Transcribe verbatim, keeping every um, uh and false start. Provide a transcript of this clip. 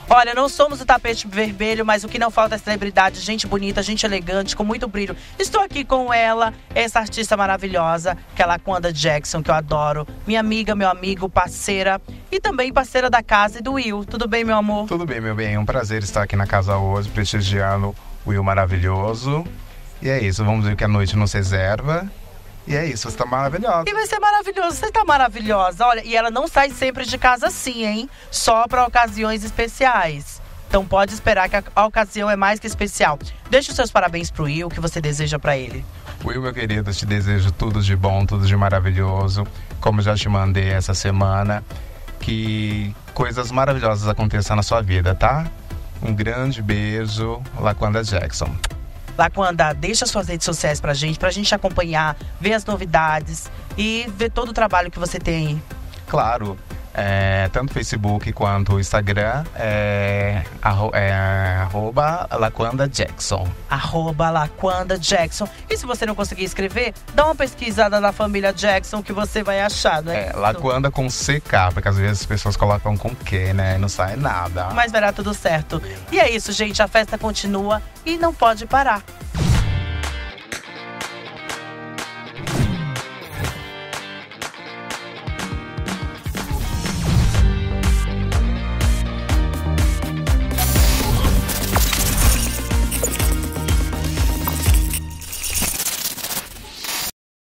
Olha, não somos o tapete vermelho, mas o que não falta é celebridade, gente bonita, gente elegante, com muito brilho. Estou aqui com ela, essa artista maravilhosa, que é a Laquanda Jackson, que eu adoro. Minha amiga, meu amigo, parceira e também parceira da casa e do Will. Tudo bem, meu amor? Tudo bem, meu bem. É um prazer estar aqui na casa hoje, prestigiando o Will maravilhoso. E é isso, vamos ver o que a noite nos reserva. E é isso, você tá maravilhosa. E vai ser maravilhoso, você tá maravilhosa. Olha, e ela não sai sempre de casa assim, hein? Só para ocasiões especiais. Então pode esperar que a, a ocasião é mais que especial. Deixa os seus parabéns pro Will, o que você deseja para ele. Will, meu querido, te desejo tudo de bom, tudo de maravilhoso. Como já te mandei essa semana, que coisas maravilhosas aconteçam na sua vida, tá? Um grande beijo, Laquanda Jackson. Laquanda, deixa suas redes sociais pra gente, pra gente acompanhar, ver as novidades e ver todo o trabalho que você tem. Claro, é, tanto Facebook quanto Instagram é, arro, é arroba Laquanda Jackson. Arroba Laquanda Jackson. E se você não conseguir escrever, dá uma pesquisada na família Jackson que você vai achar, não é? É, Laquanda com C K, porque às vezes as pessoas colocam com Q, né? E não sai nada. Mas vai dar tudo certo. E é isso, gente, a festa continua e não pode parar.